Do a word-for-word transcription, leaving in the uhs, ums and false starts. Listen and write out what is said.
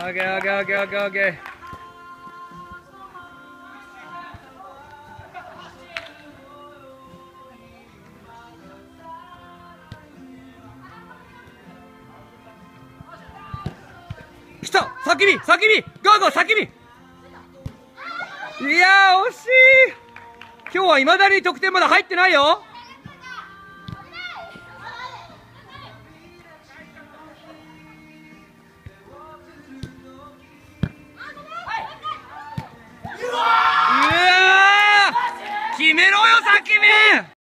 オッケーオッケーオッケーオッケーオッケー。来た、先に先にゴーゴー先に。いやー惜しい。今日はいまだに得点まだ入ってないよ。うわー決めろよ先に。